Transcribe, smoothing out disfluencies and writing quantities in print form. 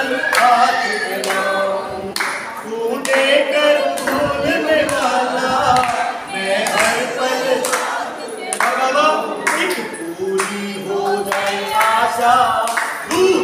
पल हाथ मिलाऊं, तू देकर भूलने वाला मैं हर पल एक पूरी हो जाए आशा।